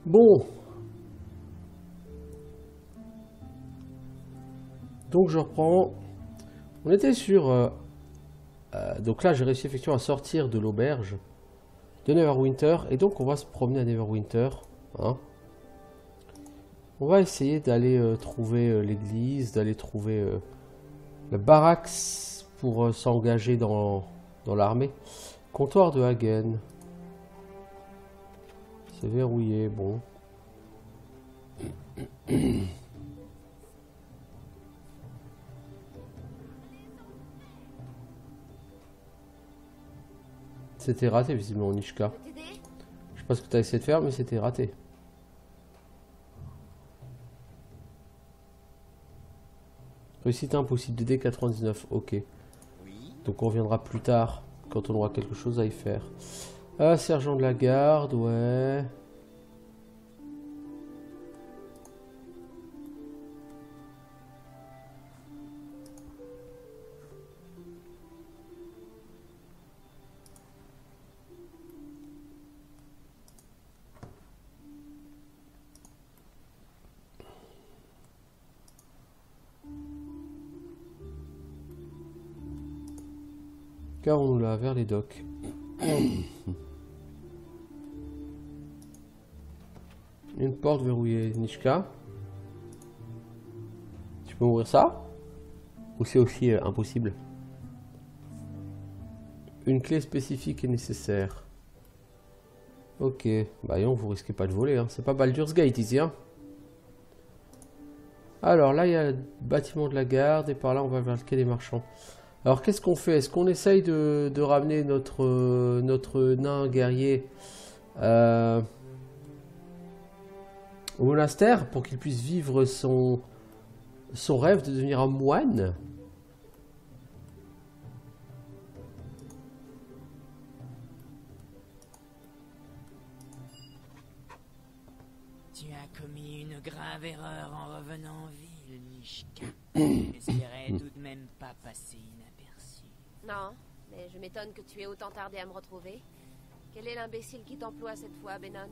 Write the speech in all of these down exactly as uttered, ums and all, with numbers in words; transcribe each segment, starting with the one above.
Bon. Donc je reprends. On était sur... Euh, euh, donc là j'ai réussi effectivement à sortir de l'auberge de Neverwinter. Et donc on va se promener à Neverwinter. Hein. On va essayer d'aller euh, trouver euh, l'église, d'aller trouver euh, le barracks pour euh, s'engager dans, dans l'armée. Comptoir de Hagen. C'est verrouillé, bon. C'était raté visiblement, Nishka. Je sais pas ce que tu as essayé de faire, mais c'était raté. Réussite impossible, D D quatre-vingt-dix-neuf, ok. Donc on reviendra plus tard, quand on aura quelque chose à y faire. Ah, sergent de la garde, ouais. Car on nous l'a vers les docks. Une porte verrouillée, Nishka. Tu peux ouvrir ça? Ou c'est aussi euh, impossible? Une clé spécifique est nécessaire. Ok, bah non, vous risquez pas de voler, hein. C'est pas Baldur's Gate ici, hein. Alors là, il y a le bâtiment de la garde et par là, on va vers le quai des marchands. Alors qu'est-ce qu'on fait? Est-ce qu'on essaye de, de ramener notre, euh, notre nain guerrier euh, au monastère pour qu'il puisse vivre son, son rêve de devenir un moine? Tu as commis une grave erreur en revenant en ville, Nishka. J'espérais tout de même pas passer inaperçu. Non, mais je m'étonne que tu aies autant tardé à me retrouver. Quel est l'imbécile qui t'emploie cette fois, Benon?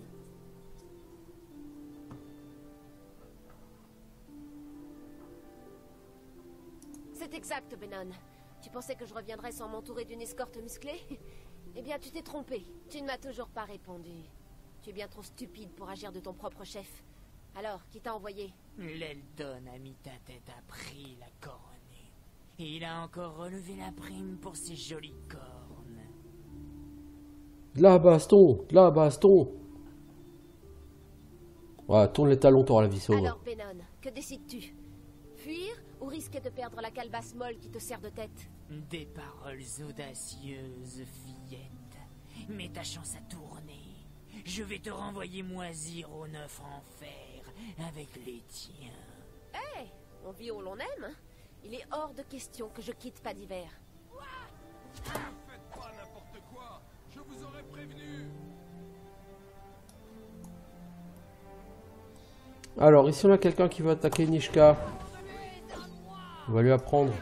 C'est exact, Benon. Tu pensais que je reviendrais sans m'entourer d'une escorte musclée? Eh bien, tu t'es trompé. Tu ne m'as toujours pas répondu. Tu es bien trop stupide pour agir de ton propre chef. Alors, qui t'a envoyé? L'Eldon a mis ta tête à prix la couronner. Et il a encore relevé la prime pour ses jolies cornes. De la baston, de la baston. Ouais, tourne les talons, t'auras la vie sauve. Alors, Benon, que décides-tu? Fuir ou risquer de perdre la calebasse molle qui te sert de tête? Des paroles audacieuses, fillette. Mais ta chance a tourné. Je vais te renvoyer moisir au neuf enfer avec les tiens. Hé, hey, on vit où l'on aime. Il est hors de question que je quitte pas d'hiver. Faites pas n'importe quoi. Je vous aurais prévenu. Alors, ici on a quelqu'un qui va attaquer Nishka. On va lui apprendre.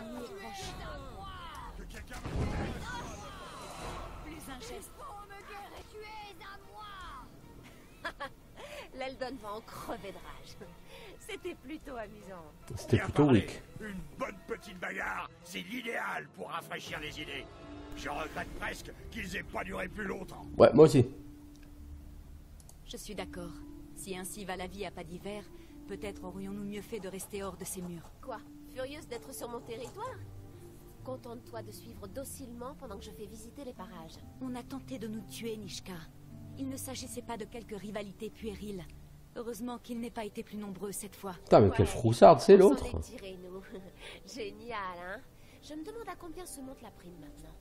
L'Eldon va en crever de rage. C'était plutôt amusant. C'était Bien plutôt parlé. weak. Une bonne petite bagarre, c'est l'idéal pour rafraîchir les idées. Je regrette presque qu'ils aient pas duré plus longtemps. Ouais, moi aussi. Je suis d'accord. Si ainsi va la vie à pas d'hiver, peut-être aurions-nous mieux fait de rester hors de ces murs. Quoi? Furieuse d'être sur mon territoire? Contente-toi de suivre docilement pendant que je fais visiter les parages. On a tenté de nous tuer, Nishka. Il ne s'agissait pas de quelque rivalité puérile. Heureusement qu'ils n'aient pas été plus nombreux cette fois. Putain, mais quelle froussarde, c'est On s'en l'autre. est tirés, nous. Génial, hein? Je me demande à combien se monte la prime maintenant.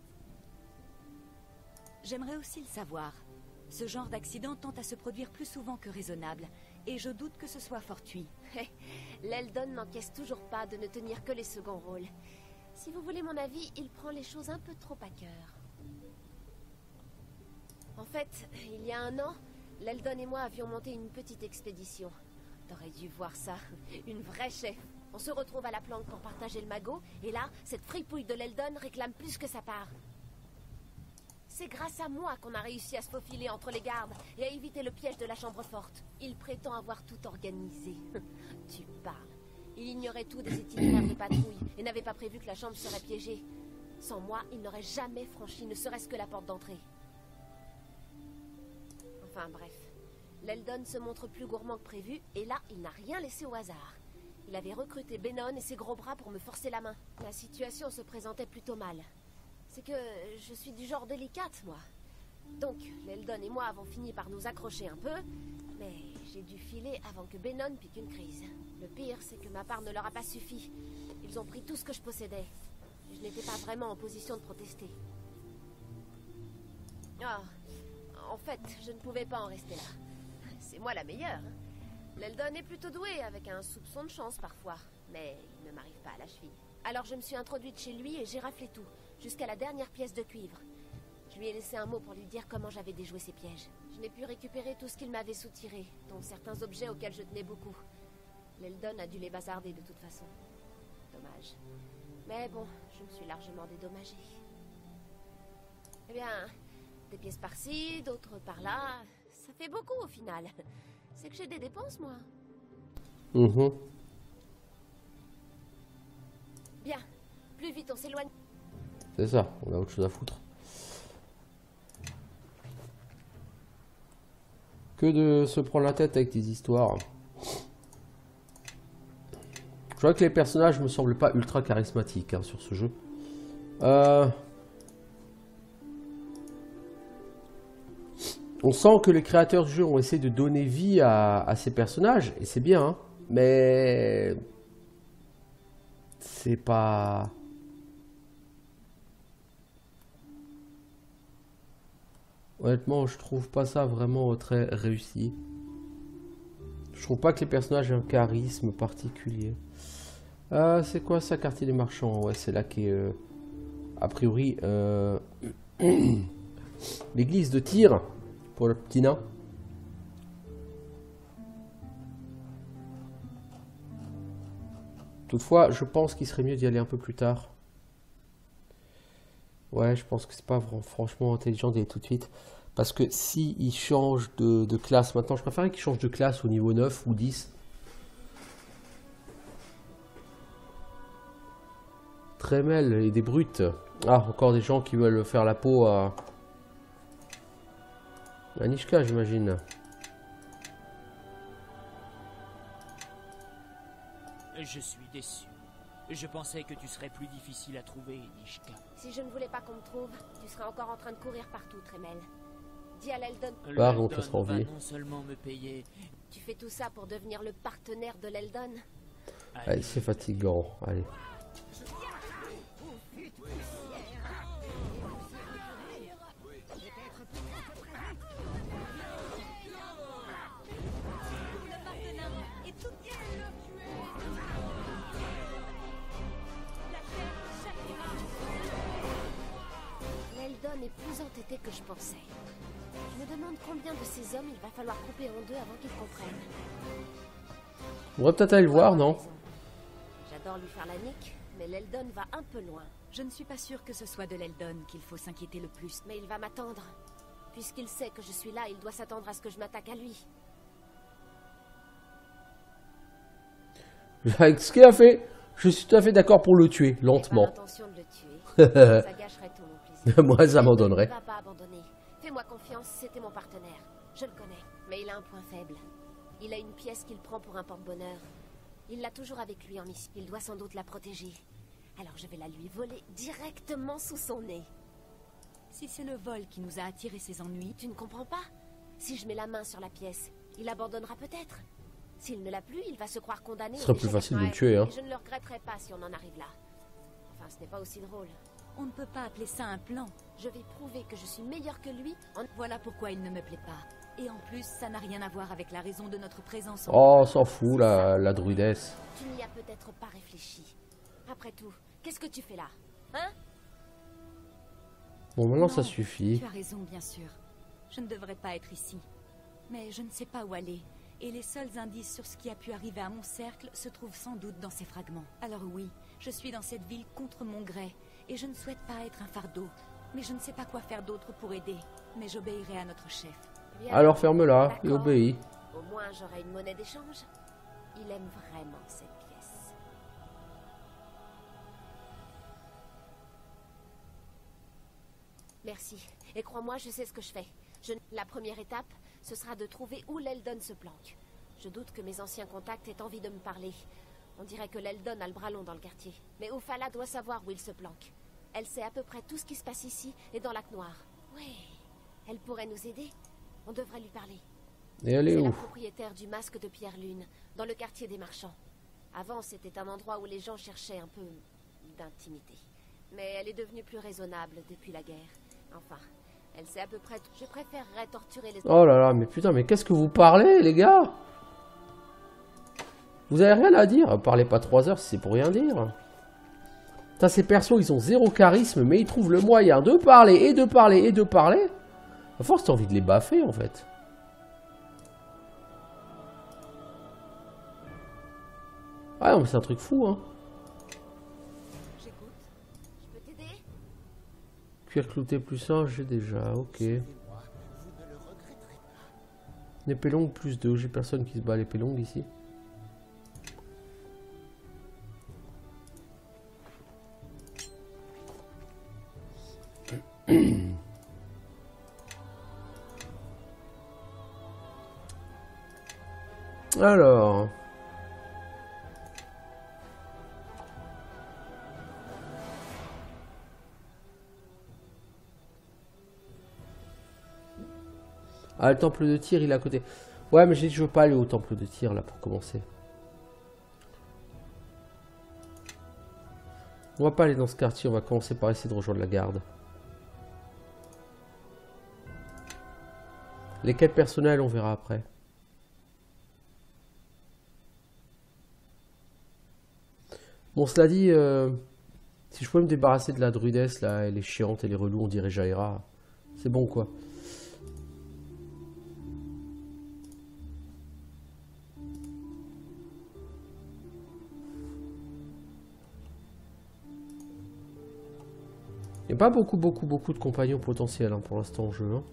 J'aimerais aussi le savoir. Ce genre d'accident tend à se produire plus souvent que raisonnable, et je doute que ce soit fortuit. L'Eldon n'encaisse toujours pas de ne tenir que les seconds rôles. Si vous voulez mon avis, il prend les choses un peu trop à cœur. En fait, il y a un an, l'Eldon et moi avions monté une petite expédition. T'aurais dû voir ça, une vraie chef. On se retrouve à la planque pour partager le magot, et là, cette fripouille de l'Eldon réclame plus que sa part. C'est grâce à moi qu'on a réussi à se faufiler entre les gardes et à éviter le piège de la chambre forte. Il prétend avoir tout organisé. Tu parles. Il ignorait tout des itinéraires de patrouille et n'avait pas prévu que la chambre serait piégée. Sans moi, il n'aurait jamais franchi ne serait-ce que la porte d'entrée. Enfin bref. L'Eldon se montre plus gourmand que prévu et là, il n'a rien laissé au hasard. Il avait recruté Benon et ses gros bras pour me forcer la main. La situation se présentait plutôt mal. C'est que je suis du genre délicate, moi. Donc, l'Eldon et moi avons fini par nous accrocher un peu, mais j'ai dû filer avant que Benon pique une crise. Le pire, c'est que ma part ne leur a pas suffi. Ils ont pris tout ce que je possédais. Je n'étais pas vraiment en position de protester. Ah, en fait, je ne pouvais pas en rester là. C'est moi la meilleure. Hein. L'Eldon est plutôt doué, avec un soupçon de chance parfois, mais il ne m'arrive pas à la cheville. Alors je me suis introduite chez lui et j'ai raflé tout, jusqu'à la dernière pièce de cuivre. Je lui ai laissé un mot pour lui dire comment j'avais déjoué ses pièges. Je n'ai pu récupérer tout ce qu'il m'avait soutiré, dont certains objets auxquels je tenais beaucoup. L'Eldon a dû les bazarder de toute façon. Dommage. Mais bon, je me suis largement dédommagée. Eh bien, des pièces par-ci, d'autres par-là, ça fait beaucoup au final. C'est que j'ai des dépenses, moi. Mmh. Bien, plus vite on s'éloigne. C'est ça, on a autre chose à foutre. Que de se prendre la tête avec des histoires. Je vois que les personnages me semblent pas ultra charismatiques hein, sur ce jeu. Euh... On sent que les créateurs du jeu ont essayé de donner vie à, à ces personnages, et c'est bien, hein, mais c'est pas... Honnêtement, je trouve pas ça vraiment très réussi. Je trouve pas que les personnages aient un charisme particulier. Euh, c'est quoi ça, quartier des marchands? Ouais, c'est là qui est, euh, a priori, euh, l'église de Tyr. Pour le petit nain. Toutefois, je pense qu'il serait mieux d'y aller un peu plus tard. Ouais, je pense que c'est pas franchement intelligent d'y aller tout de suite. Parce que si il change de, de classe maintenant, je préférerais qu'il change de classe au niveau neuf ou dix. Tremel et des brutes. Ah, encore des gens qui veulent faire la peau à... Anishka, j'imagine. Je suis déçu. Je pensais que tu serais plus difficile à trouver, Nishka. Si je ne voulais pas qu'on me trouve, tu serais encore en train de courir partout, Tremel. Dis à l'Eldon. Bah, on te sera en va vie. non seulement me payer... Tu fais tout ça pour devenir le partenaire de l'Eldon? Allez, c'est fatigant. Allez. L'Eldon est plus entêté que je pensais. Je me demande combien de ces hommes il va falloir couper en deux avant qu'ils comprennent. On va peut-être aller le voir, non? J'adore lui faire la nique, mais l'Eldon va un peu loin. Je ne suis pas sûre que ce soit de l'Eldon qu'il faut s'inquiéter le plus. Mais il va m'attendre. Puisqu'il sait que je suis là, il doit s'attendre à ce que je m'attaque à lui. Avec ce qu'il a fait, je suis tout à fait d'accord pour le tuer, lentement. J'ai pas l'intention de le tuer. Ça gâcherait tout mon plaisir. Moi, ça m'abandonnerait. Il ne va pas abandonner. Fais-moi confiance, c'était mon partenaire. Je le connais. Mais il a un point faible. Il a une pièce qu'il prend pour un porte-bonheur. Il l'a toujours avec lui en mission. Il doit sans doute la protéger. Alors je vais la lui voler directement sous son nez. Si c'est le vol qui nous a attiré ses ennuis... Tu ne comprends pas? Si je mets la main sur la pièce, il abandonnera peut-être. S'il ne l'a plus, il va se croire condamné. Ce serait plus facile de le tuer, hein. Je ne le regretterai pas si on en arrive là. Enfin, ce n'est pas aussi drôle. On ne peut pas appeler ça un plan. Je vais prouver que je suis meilleure que lui en... Voilà pourquoi il ne me plaît pas. Et en plus, ça n'a rien à voir avec la raison de notre présence. En... Oh, on s'en fout, la, la druidesse. Tu n'y as peut-être pas réfléchi. Après tout, qu'est-ce que tu fais là? Hein? Bon, maintenant, Non, ça suffit. Tu as raison, bien sûr. Je ne devrais pas être ici. Mais je ne sais pas où aller. Et les seuls indices sur ce qui a pu arriver à mon cercle se trouvent sans doute dans ces fragments. Alors oui, je suis dans cette ville contre mon gré. Et je ne souhaite pas être un fardeau. Mais je ne sais pas quoi faire d'autre pour aider. Mais j'obéirai à notre chef. Eh bien, Alors ferme-la et d'accord. obéis. Au moins, j'aurai une monnaie d'échange. Il aime vraiment cette pièce. Merci. Et crois-moi, je sais ce que je fais. Je... La première étape, ce sera de trouver où l'Eldon se planque. Je doute que mes anciens contacts aient envie de me parler. On dirait que l'Eldon a le bras long dans le quartier. Mais Ufala doit savoir où il se planque. Elle sait à peu près tout ce qui se passe ici et dans Lac Noir. Oui, elle pourrait nous aider. On devrait lui parler. Et elle est C'est où? la propriétaire du masque de Pierre Lune, dans le quartier des marchands. Avant, c'était un endroit où les gens cherchaient un peu d'intimité. Mais elle est devenue plus raisonnable depuis la guerre. Enfin, elle sait à peu près tout. Je préférerais torturer les... Oh là là, mais putain, mais qu'est-ce que vous parlez, les gars? Vous avez rien à dire? Parlez pas trois heures si c'est pour rien dire. Putain, ces persos, ils ont zéro charisme, mais ils trouvent le moyen de parler, et de parler, et de parler. À force, t'as envie de les baffer, en fait. Ah non, mais c'est un truc fou, hein. J'écoute. Je peux t'aider? Cuir clouté plus un, j'ai déjà, ok. Une épée longue plus deux, j'ai personne qui se bat à l'épée longue ici. Alors... Ah, le temple de tir, il est à côté. Ouais, mais j'ai dit je veux pas aller au temple de tir, là, pour commencer. On va pas aller dans ce quartier, on va commencer par essayer de rejoindre la garde. Les quêtes personnelles, on verra après. Bon, cela dit, euh, si je pouvais me débarrasser de la druidesse, là, elle est chiante, elle est relou, on dirait Jaira. C'est bon, quoi. Il n'y a pas beaucoup, beaucoup, beaucoup de compagnons potentiels hein, pour l'instant en jeu. Hein.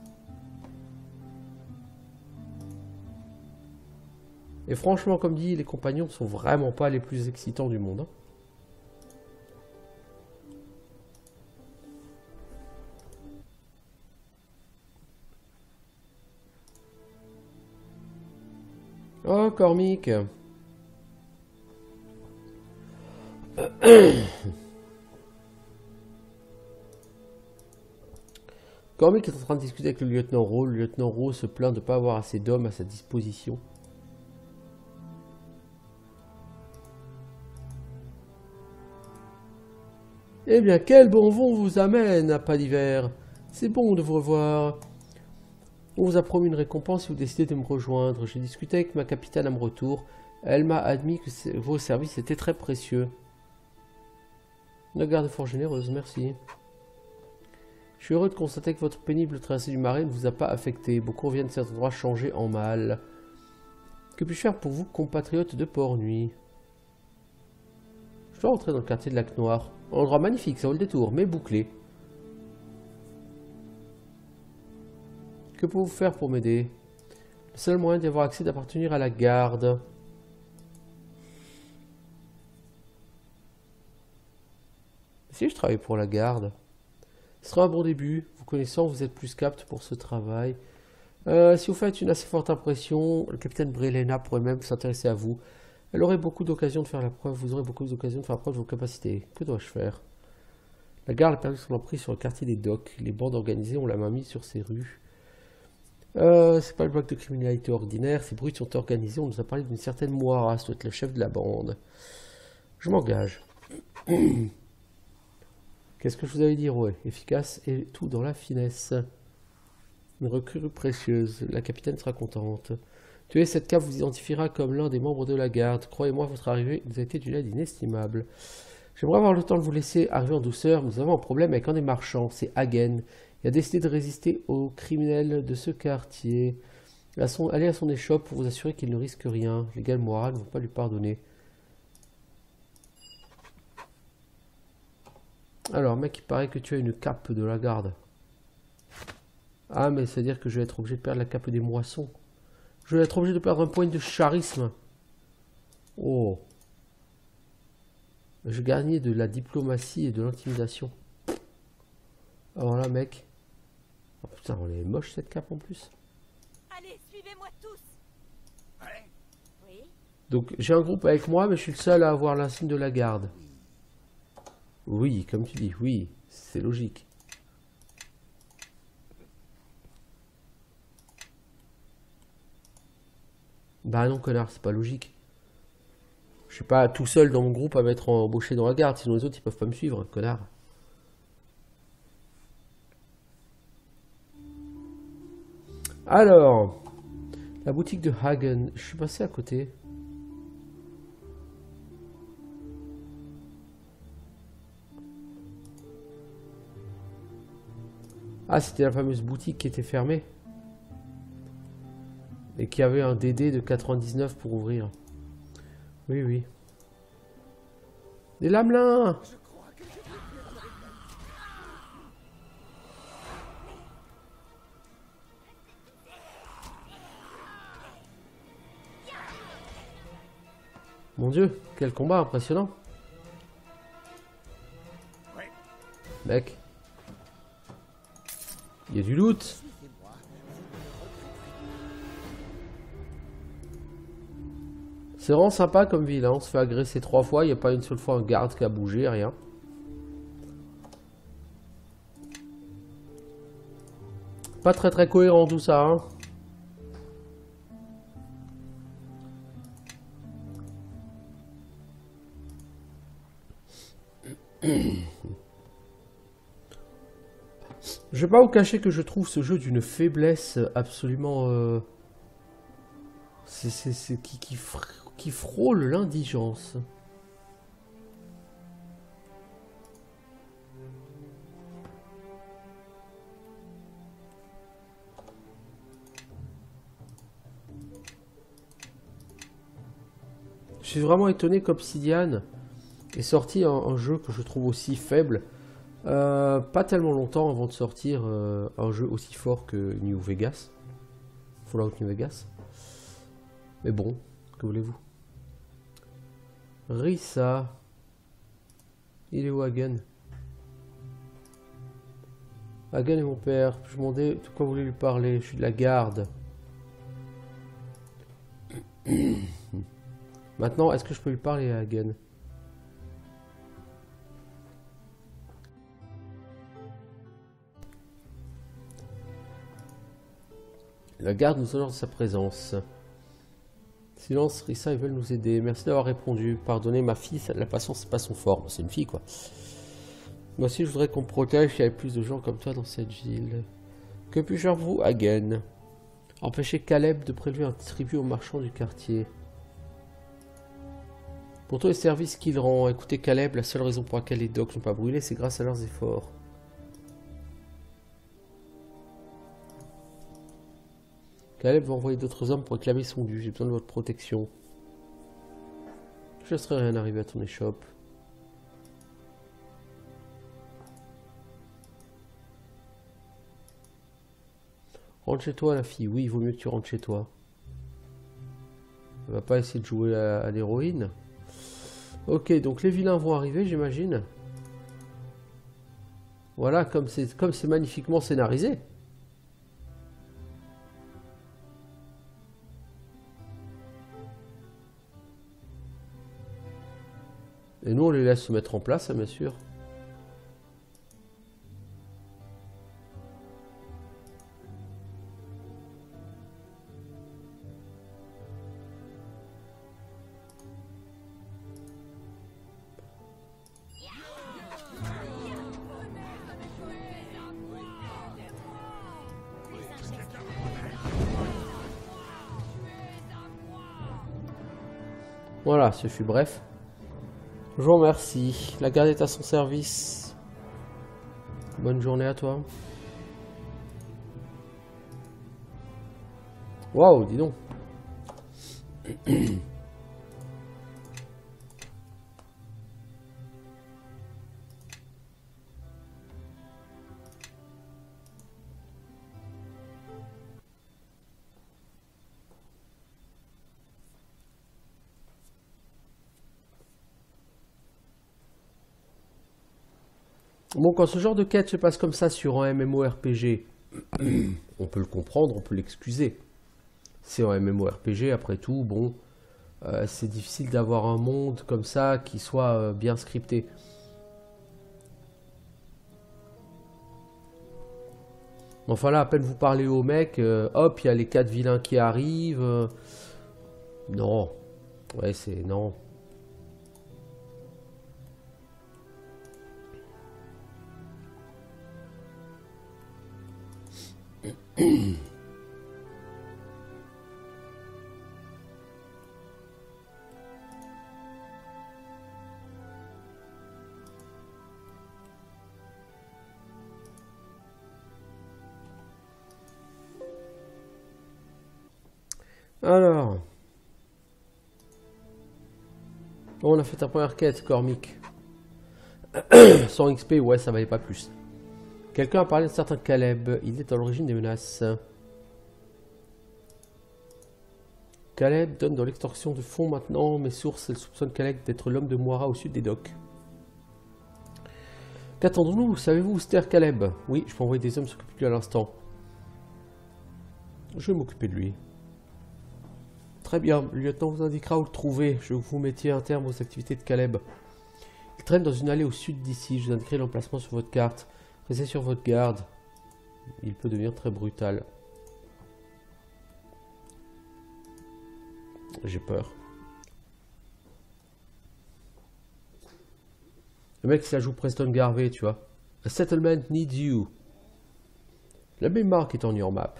Et franchement, comme dit, les compagnons sont vraiment pas les plus excitants du monde. Hein. Oh, Cormic. Cormic est en train de discuter avec le lieutenant Rowe. Le lieutenant Rowe se plaint de ne pas avoir assez d'hommes à sa disposition. Eh bien, quel bon vent vous amène à pas d'hiver. C'est bon de vous revoir. On vous a promis une récompense si vous décidez de me rejoindre. J'ai discuté avec ma capitaine à mon retour. Elle m'a admis que vos services étaient très précieux. Une garde fort généreuse, merci. Je suis heureux de constater que votre pénible traversée du marais ne vous a pas affecté. Beaucoup viennent de cet endroit changer en mal. Que puis-je faire pour vous, compatriotes de Port-Nuit? Je dois rentrer dans le quartier de Lac Noir. Un endroit magnifique, ça vaut le détour, mais bouclé. Que pouvez-vous faire pour m'aider? Le seul moyen d'y avoir accès est d'appartenir à la garde. Si je travaille pour la garde, ce sera un bon début. Vous connaissant, vous êtes plus qu'apte pour ce travail. Euh, si vous faites une assez forte impression, le capitaine Brelena pourrait même s'intéresser à vous. Elle aurait beaucoup d'occasions de faire la preuve. Vous aurez beaucoup d'occasions de faire la preuve de vos capacités. Que dois-je faire? La garde a perdu son emprise sur le quartier des docks. Les bandes organisées ont la main mise sur ces rues. Euh, c'est pas le bloc de criminalité ordinaire. Ces bruits sont organisés. On nous a parlé d'une certaine Moira. Ça doit être le chef de la bande. Je m'engage. Qu'est-ce que je vous avais dit? Ouais, efficace et tout dans la finesse. Une recrue précieuse. La capitaine sera contente. Tuer cette cave vous identifiera comme l'un des membres de la garde. Croyez-moi, votre arrivée nous a été d'une aide inestimable. J'aimerais avoir le temps de vous laisser arriver en douceur. Nous avons un problème avec un des marchands, c'est Hagen. Il a décidé de résister aux criminels de ce quartier. À son, allez à son échoppe pour vous assurer qu'il ne risque rien. Les gars de Moira ne vont pas lui pardonner. Alors, mec, il paraît que tu as une cape de la garde. Ah, mais c'est-à-dire que je vais être obligé de perdre la cape des moissons. Je vais être obligé de perdre un point de charisme. Oh. Je gagnais de la diplomatie et de l'intimidation. Alors là, mec. Oh putain, elle est moche cette cape en plus. Allez, suivez-moi tous. Ouais. Oui. Donc, j'ai un groupe avec moi, mais je suis le seul à avoir l'insigne de la garde. Oui, comme tu dis, oui, c'est logique. Bah non, connard, c'est pas logique. Je suis pas tout seul dans mon groupe à m'être embauché dans la garde, sinon les autres ils peuvent pas me suivre, connard. Alors, la boutique de Hagen, je suis passé à côté. Ah, c'était la fameuse boutique qui était fermée. Et qui avait un D D de quatre-vingt-dix-neuf pour ouvrir. Oui, oui. Des lamelins! Mon Dieu, quel combat impressionnant! Ouais. Mec. Il y a du loot! C'est vraiment sympa comme ville, hein. On se fait agresser trois fois, il n'y a pas une seule fois un garde qui a bougé, rien. Pas très très cohérent tout ça, hein. Je vais pas vous cacher que je trouve ce jeu d'une faiblesse absolument... Euh... C'est qui, qui, qui frôle l'indigence. Je suis vraiment étonné qu'Obsidian ait sorti un, un jeu que je trouve aussi faible. Euh, pas tellement longtemps avant de sortir euh, un jeu aussi fort que New Vegas. Fallout New Vegas. Mais bon, que voulez-vous? Rissa. Il est où Hagen? Hagen est mon père. Je me demandais de quoi vous voulez lui parler. Je suis de la garde. Maintenant, est-ce que je peux lui parler à Hagen? La garde nous honore de sa présence. Silence, Rissa, ils veulent nous aider. Merci d'avoir répondu. Pardonnez, ma fille, la patience, c'est pas son fort. C'est une fille, quoi. Moi aussi, je voudrais qu'on me protège. Il y avait plus de gens comme toi dans cette ville. Que puis-je faire vous, Hagen? Empêcher Caleb de prélever un tribut aux marchands du quartier. Pour tous les services qu'il rend, écoutez Caleb, la seule raison pour laquelle les docks n'ont pas brûlé, c'est grâce à leurs efforts. Caleb va envoyer d'autres hommes pour réclamer son dû. J'ai besoin de votre protection. Je laisserai rien arriver à ton échoppe. Rentre chez toi, la fille. Oui, il vaut mieux que tu rentres chez toi. Elle va pas essayer de jouer à, à l'héroïne. Ok, donc les vilains vont arriver, j'imagine. Voilà, comme c'est comme c'est magnifiquement scénarisé. Et nous, on les laisse se mettre en place, bien sûr. Voilà, ce fut bref. Je vous remercie. La garde est à son service. Bonne journée à toi. Waouh, dis donc. Bon, quand ce genre de quête se passe comme ça sur un MMORPG, on peut le comprendre, on peut l'excuser. C'est un MMORPG, après tout, bon, euh, c'est difficile d'avoir un monde comme ça qui soit euh, bien scripté. Enfin là, à peine vous parlez au mec, euh, hop, il y a les quatre vilains qui arrivent. euh, Non. Ouais, c'est... Non. Alors... Bon, on a fait ta première quête, Cormic. cent X P, ouais, ça valait pas plus. Quelqu'un a parlé de certain Caleb. Il est à l'origine des menaces. Caleb donne dans l'extorsion de fonds maintenant. Mes sources, elles soupçonnent Caleb d'être l'homme de Moira au sud des docks. Qu'attendons-nous? Savez-vous où se terre Caleb? Oui, je peux envoyer des hommes s'occuper de lui à l'instant. Je vais m'occuper de lui. Très bien, le lieutenant vous indiquera où le trouver. Je veux que vous mettiez un terme aux activités de Caleb. Il traîne dans une allée au sud d'ici. Je vous indiquerai l'emplacement sur votre carte. Restez sur votre garde. Il peut devenir très brutal. J'ai peur. Le mec, ça joue Preston Garvey, tu vois. A settlement needs you. La même marque est en your map.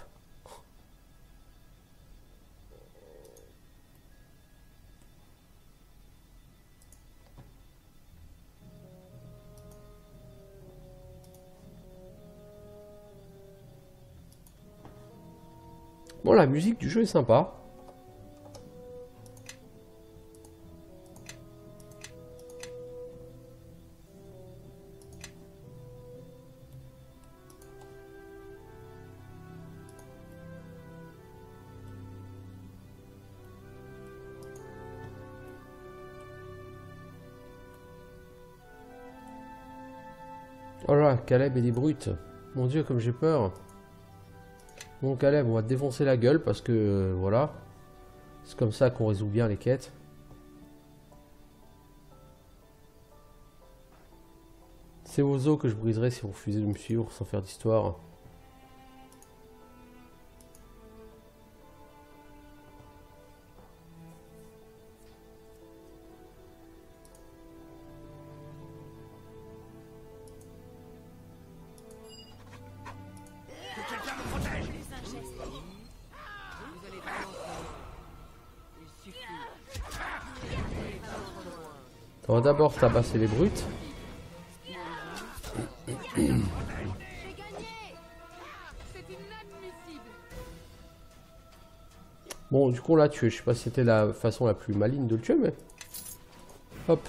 Bon, la musique du jeu est sympa. Oh là, Caleb et des brutes. Mon Dieu, comme j'ai peur. Bon, Caleb, on va te défoncer la gueule parce que, euh, voilà. C'est comme ça qu'on résout bien les quêtes. C'est vos os que je briserai si vous refusez de me suivre sans faire d'histoire. On va d'abord tabasser les brutes. Bon, du coup, on l'a tué. Je sais pas si c'était la façon la plus maligne de le tuer, mais... Hop.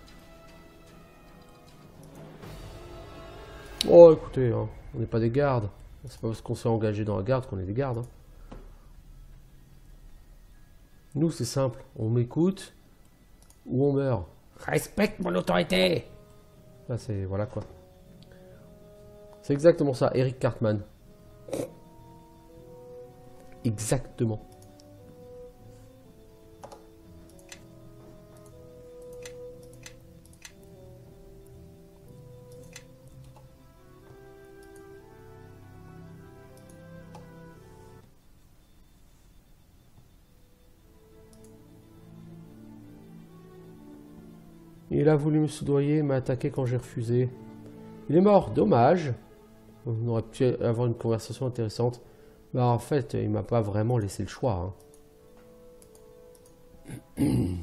Oh, écoutez, hein, on n'est pas des gardes. C'est pas parce qu'on s'est engagé dans la garde qu'on est des gardes. Hein. Nous, c'est simple. On m'écoute ou on meurt. Respecte mon autorité. Là, c'est... Voilà, quoi. C'est exactement ça, Eric Cartman. Exactement. Il a voulu me soudoyer, m'a attaqué quand j'ai refusé. Il est mort, dommage. On aurait pu avoir une conversation intéressante. Bah en fait, il m'a pas vraiment laissé le choix. Hein.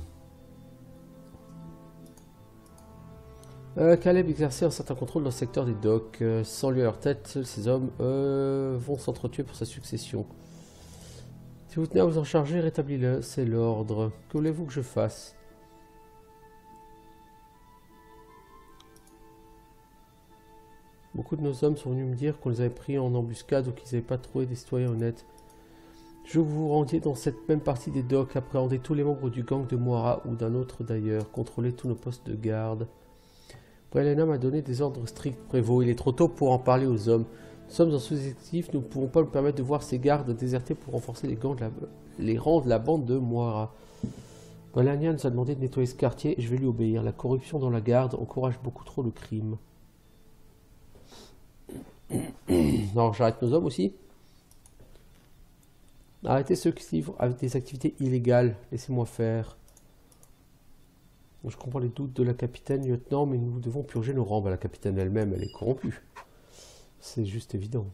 euh, Caleb exerçait un certain contrôle dans le secteur des docks. Euh, sans lui à leur tête, seuls ces hommes euh, vont s'entretuer pour sa succession. Si vous tenez à vous en charger, rétablis-le, c'est l'ordre. Que voulez-vous que je fasse? Beaucoup de nos hommes sont venus me dire qu'on les avait pris en embuscade ou qu'ils n'avaient pas trouvé des citoyens honnêtes. Je veux que vous vous rendiez dans cette même partie des docks, appréhendez tous les membres du gang de Moira ou d'un autre d'ailleurs, contrôlez tous nos postes de garde. Brelena m'a donné des ordres stricts, prévôt. Il est trop tôt pour en parler aux hommes. Nous sommes en sous-effectif, nous ne pouvons pas nous permettre de voir ces gardes désertés pour renforcer les, gants de la... les rangs de la bande de Moira. Brelena nous a demandé de nettoyer ce quartier et je vais lui obéir. La corruption dans la garde encourage beaucoup trop le crime. Non, j'arrête nos hommes aussi. Arrêtez ceux qui se livrent avec des activités illégales. Laissez-moi faire. Je comprends les doutes de la capitaine, lieutenant, mais nous devons purger nos rangs. Bah, la capitaine elle-même, elle est corrompue. C'est juste évident.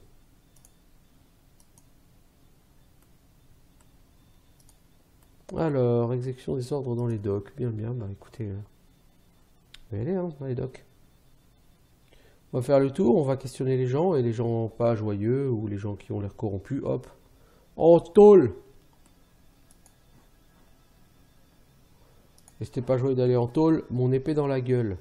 Alors, exécution des ordres dans les docks. Bien, bien. Bah écoutez, euh... on va y aller hein, dans les docks. On va faire le tour, on va questionner les gens, et les gens pas joyeux, ou les gens qui ont l'air corrompus, hop. En tôle! Et c'était pas joyeux d'aller en tôle, mon épée dans la gueule.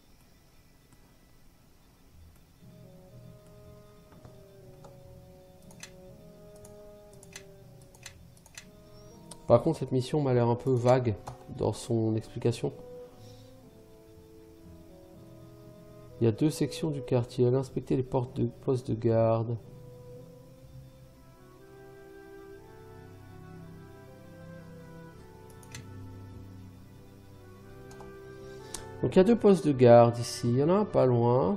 Par contre, cette mission m'a l'air un peu vague dans son explication. Il y a deux sections du quartier. Allez inspecter les portes de poste de garde. Donc il y a deux postes de garde ici. Il y en a un pas loin.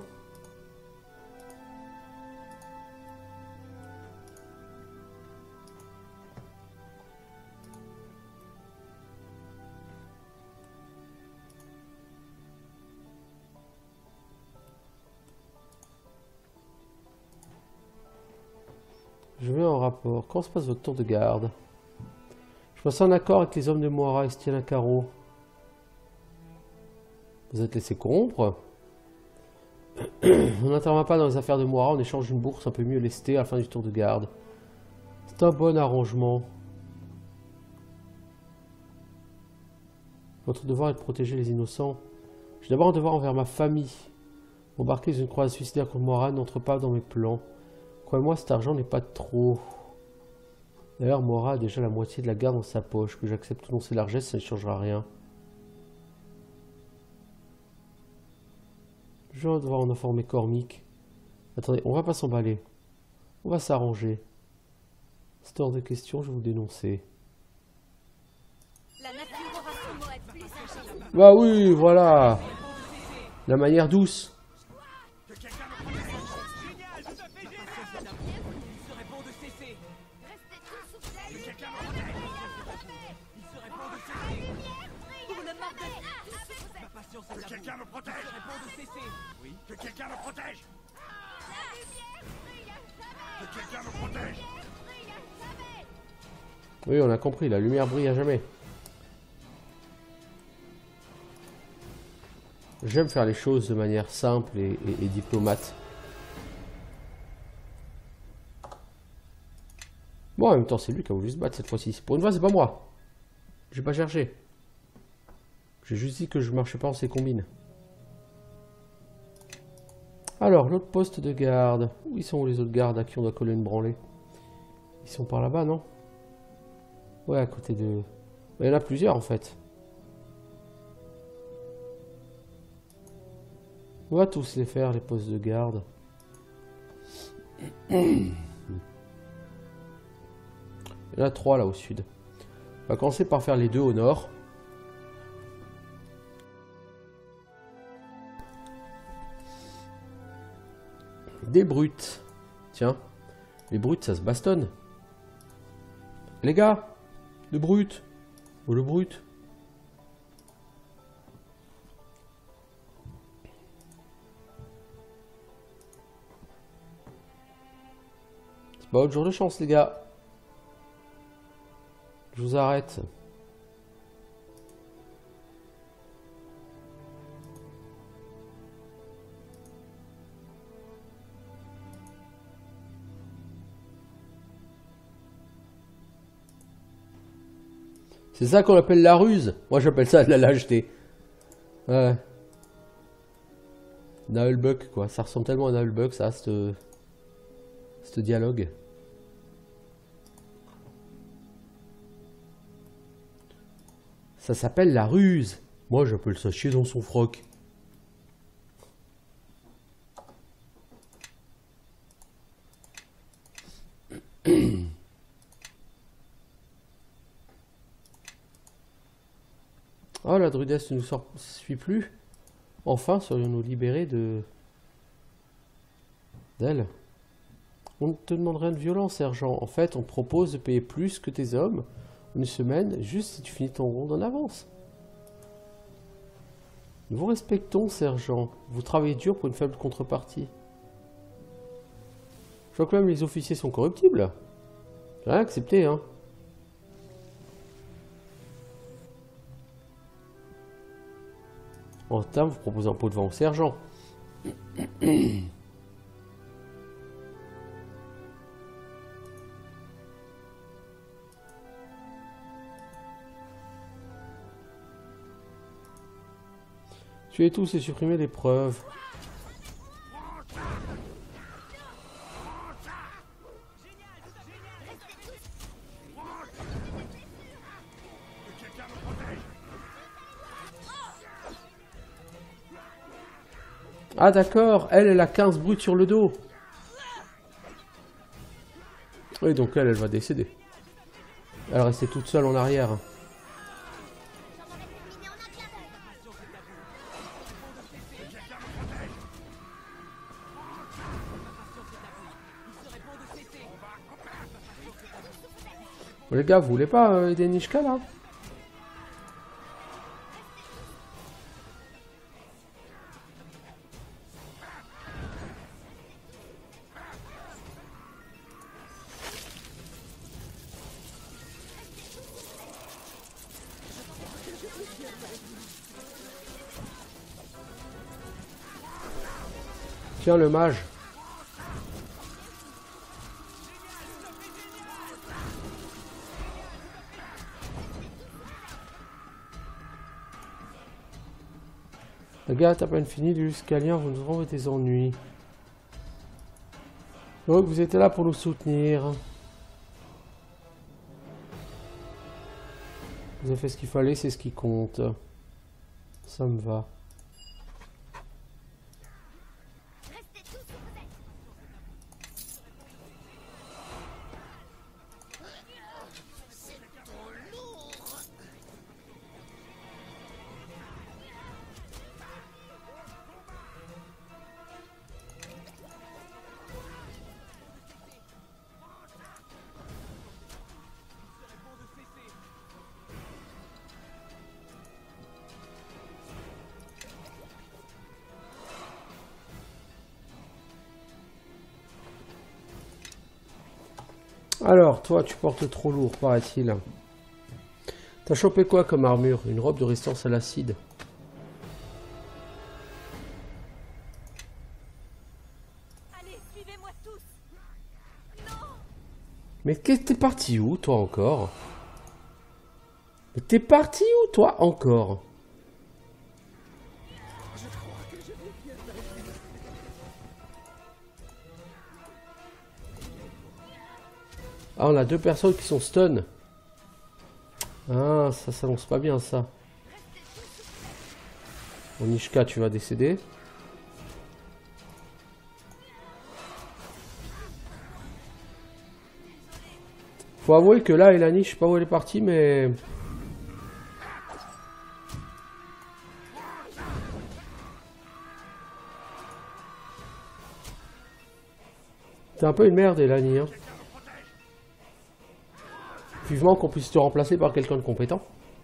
Je mets en rapport. Comment se passe votre tour de garde? Je passe en accord avec les hommes de Moira et se tiennent à carreau. Vous êtes laissé corrompre. On n'intervient pas dans les affaires de Moira, on échange une bourse un peu mieux lestée à la fin du tour de garde. C'est un bon arrangement. Votre devoir est de protéger les innocents. J'ai d'abord un devoir envers ma famille. M'embarquer dans une croisade suicidaire contre Moira n'entre pas dans mes plans. Croyez-moi, cet argent n'est pas de trop. D'ailleurs, Moira a déjà la moitié de la garde dans sa poche. Que j'accepte ou non ses largesses, ça ne changera rien. Je vais devoir en informer Cormick. Attendez, on va pas s'emballer. On va s'arranger. C'est hors de question, je vais vous dénoncer. La nature aura son mot à être plus agile. Bah oui, voilà. La manière douce. Que quelqu'un me protège. Oui. Que quelqu'un me protège. Que quelqu'un me protège. Oui, on a compris, la lumière brille à jamais. J'aime faire les choses de manière simple et, et, et diplomate. Bon, en même temps, c'est lui qui a voulu se battre cette fois-ci. Pour une fois, c'est pas moi. J'ai pas cherché. J'ai juste dit que je marchais pas en ces combines. Alors, l'autre poste de garde. Où ils sont les autres gardes à qui on doit coller une branlée? Ils sont par là-bas, non? Ouais, à côté de... Il y en a plusieurs, en fait. On va tous les faire, les postes de garde. Il y en a trois, là, au sud. On va commencer par faire les deux au nord. Des brutes. Tiens, les brutes, ça se bastonne. Les gars, le brut. Oh, le brut. C'est pas votre jour de chance, les gars. Je vous arrête. C'est ça qu'on appelle la ruse. Moi j'appelle ça de la lâcheté. Ouais. Nullbuck quoi. Ça ressemble tellement à Nullbuck ça, ce ce dialogue. Ça s'appelle la ruse. Moi j'appelle ça chier dans son froc. Oh, la druidesse ne nous sort- suit plus. Enfin, serions-nous libérés de... d'elle. On ne te demande rien de violent, sergent. En fait, on te propose de payer plus que tes hommes une semaine, juste si tu finis ton ronde en avance. Nous vous respectons, sergent. Vous travaillez dur pour une faible contrepartie. Je vois que même les officiers sont corruptibles. J'ai rien accepté, hein. En termes, vous proposez un pot de vin au sergent. Tuez tous et supprimez les preuves. Ah d'accord, elle, elle a quinze brutes sur le dos. Oui, donc elle, elle va décéder. Elle restait toute seule en arrière. Les gars, vous voulez pas euh, aider Nishka là? Tiens le mage. Les gars, t'as pas fini du Scalien, vous nous renvoyez des ennuis. Donc vous étiez là pour nous soutenir. Vous avez fait ce qu'il fallait, c'est ce qui compte. Ça me va. Alors, toi, tu portes trop lourd, paraît-il. T'as chopé quoi comme armure? Une robe de résistance à l'acide. Allez, suivez-moi tous. Non. Mais qu'est-ce que t'es parti où, toi, encore? Mais t'es parti où, toi, encore? Ah, on a deux personnes qui sont stun. Ah, ça s'annonce pas bien, ça. Bon, Nishka, tu vas décéder. Faut avouer que là, Elani, je sais pas où elle est partie, mais... T'es un peu une merde, Elani, hein. Vivement qu'on puisse te remplacer par quelqu'un de compétent.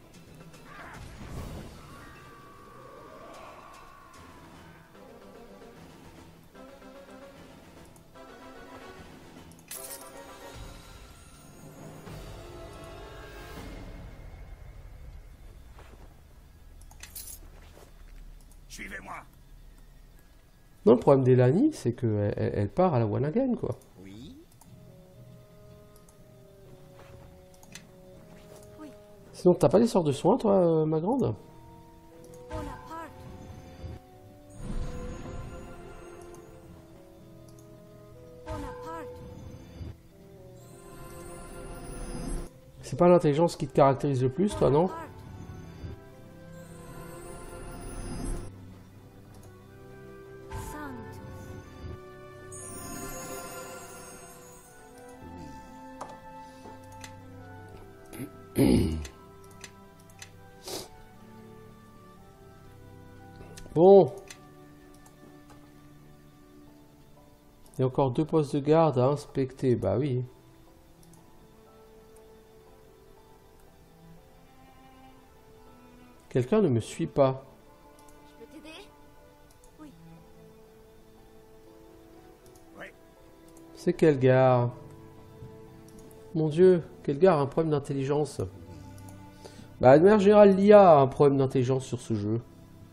Suivez-moi. Non, le problème d'Elani, c'est qu'elle elle, elle part à la one again, quoi. Oui. Sinon, t'as pas des sorts de soins, toi, euh, ma grande? C'est pas l'intelligence qui te caractérise le plus, toi, non? Bon. Il y a encore deux postes de garde à inspecter. Bah oui. Quelqu'un ne me suit pas. Je peux t'aider? Oui. Oui. C'est quel gars? Mon Dieu, quel gars a un problème d'intelligence? Bah de manière générale, l'I A a un problème d'intelligence sur ce jeu.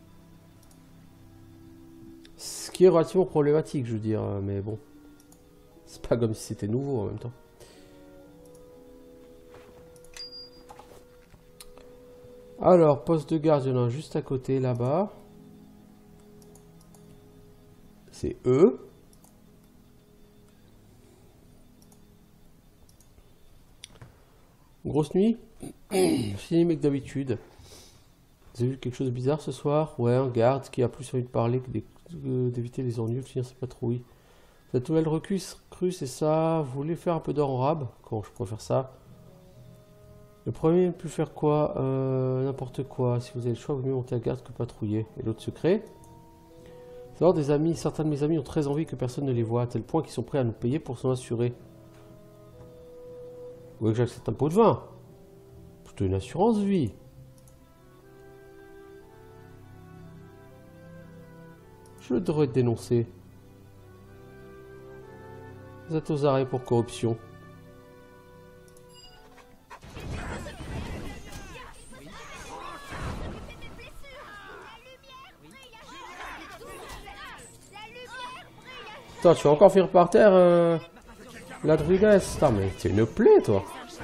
Ce qui est relativement problématique, je veux dire, mais bon. C'est pas comme si c'était nouveau en même temps. Alors, poste de garde, il y en a un juste à côté, là-bas. C'est eux. Grosse nuit. Fini mec d'habitude. Vous avez vu quelque chose de bizarre ce soir? Ouais, un garde qui a plus envie de parler que d'éviter les ennuis, de finir ses patrouilles. Cette nouvelle recrue, c'est ça. Vous voulez faire un peu d'or en rab? Comment je pourrais faire ça? Le premier ne peut faire quoi? euh, N'importe quoi. Si vous avez le choix, vous mieux monter à garde que patrouiller. Et l'autre secret? Savoir des amis. Certains de mes amis ont très envie que personne ne les voit, à tel point qu'ils sont prêts à nous payer pour s'en assurer. Vous voulez que j'accepte un pot de vin? Plutôt une assurance vie. Je devrais être dénoncé. Vous êtes aux arrêts pour corruption. Attends, tu vas encore finir par terre, euh, la druidesse. Putain, mais t'es une plaie, toi.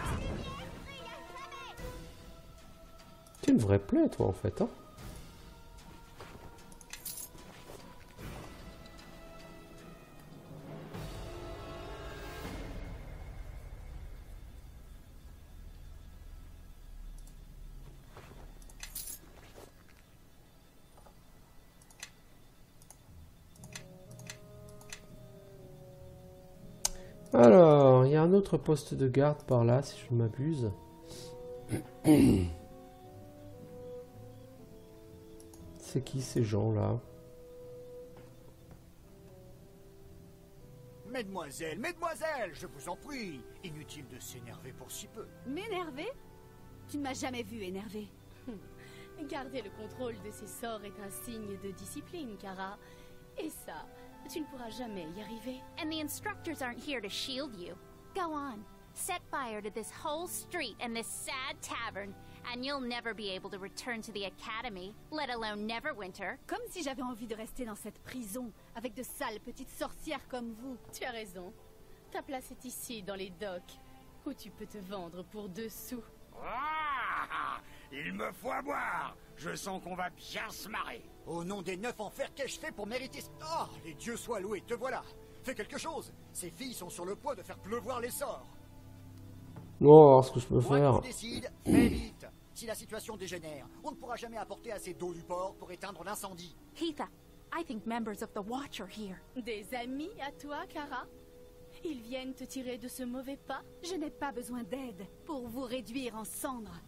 T'es une vraie plaie, toi, en fait, hein. Alors, il y a un autre poste de garde par là, si je ne m'abuse. C'est qui ces gens-là? Mesdemoiselles, mesdemoiselles, je vous en prie. Inutile de s'énerver pour si peu. M'énerver? Tu ne m'as jamais vu énervé. Garder le contrôle de ses sorts est un signe de discipline, Kara. Et ça, tu ne pourras jamais y arriver. And the instructors aren't here to shield you. Go on. Set fire to this whole street and this sad tavern, and you'll never be able to return to the academy, let alone Neverwinter. Comme si j'avais envie de rester dans cette prison, avec de sales petites sorcières comme vous. Tu as raison. Ta place est ici, dans les docks, où tu peux te vendre pour deux sous. Ah, il me faut à boire. Je sens qu'on va bien se marrer. Au nom des neuf enfers, qu'ai-je fait pour mériter... Oh, les dieux soient loués, te voilà. Fais quelque chose. Ces filles sont sur le point de faire pleuvoir les sorts. Non, alors ce que je peux Moi, faire. on décide, fais vite. Si la situation dégénère, on ne pourra jamais apporter assez d'eau du port pour éteindre l'incendie. Heatha, I think members of the Watch are here. Des amis à toi, Kara? Ils viennent te tirer de ce mauvais pas? Je n'ai pas besoin d'aide pour vous réduire en cendres.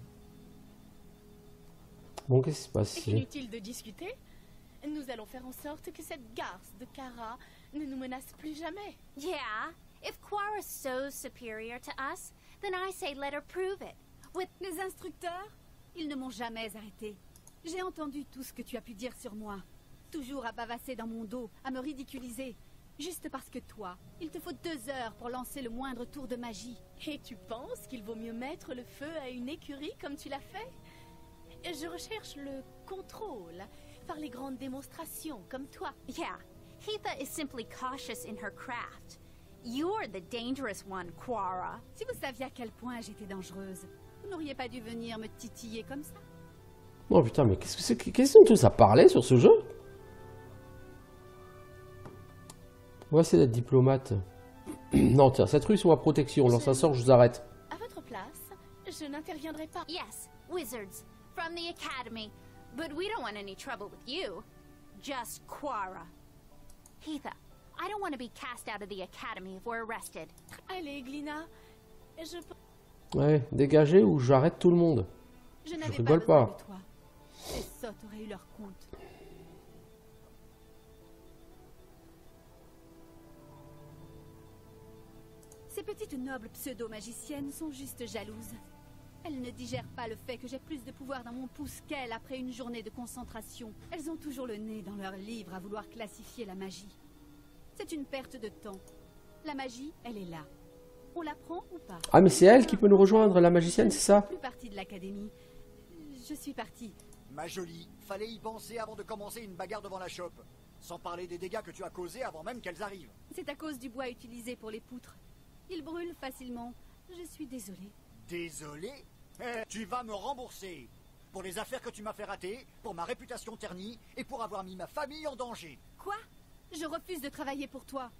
Bon, qu'est-ce qui se passe ici? Inutile de discuter. Nous allons faire en sorte que cette garce de Kara ne nous menace plus jamais. Yeah, if Quara's so superior to us, then I say let her prove it. With les instructeurs, ils ne m'ont jamais arrêté. J'ai entendu tout ce que tu as pu dire sur moi. Toujours à bavasser dans mon dos, à me ridiculiser. Juste parce que toi, il te faut deux heures pour lancer le moindre tour de magie. Et tu penses qu'il vaut mieux mettre le feu à une écurie comme tu l'as fait? Je recherche le contrôle par les grandes démonstrations comme toi. Yeah, Heatha is simply cautious in her craft. You're the dangerous one, Quara. Si vous saviez à quel point j'étais dangereuse, vous n'auriez pas dû venir me titiller comme ça. Oh putain, mais qu'est-ce que c'est que... Qu'est-ce que ça parlait sur ce jeu? On va essayer d'être diplomate. Non, tiens, cette rue sous ma protection. Lance un sort, je vous arrête. À votre place, je n'interviendrai pas. Yes, wizards from the academy, but we don't want any trouble with you. Just Quara. Heatha, I don't want to be cast out of the academy if we're arrested. Allez, Glina, je... Ouais, dégagez ou j'arrête tout le monde. Je n'avais rigole pas besoin pas. de toi. Ces sottes auraient eu leur compte. petites nobles pseudo-magiciennes sont juste jalouses. Elles ne digèrent pas le fait que j'ai plus de pouvoir dans mon pouce qu'elles après une journée de concentration. Elles ont toujours le nez dans leurs livres à vouloir classifier la magie. C'est une perte de temps. La magie, elle est là. On la prend ou pas? Ah, mais c'est elle qui peut nous rejoindre, la magicienne, c'est ça? Je ne suis plus partie de l'académie. Je suis partie. Ma jolie, fallait y penser avant de commencer une bagarre devant la chope. Sans parler des dégâts que tu as causés avant même qu'elles arrivent. C'est à cause du bois utilisé pour les poutres. Il brûle facilement. Je suis désolée. Désolé? Eh, tu vas me rembourser. Pour les affaires que tu m'as fait rater, pour ma réputation ternie et pour avoir mis ma famille en danger. Quoi? Je refuse de travailler pour toi.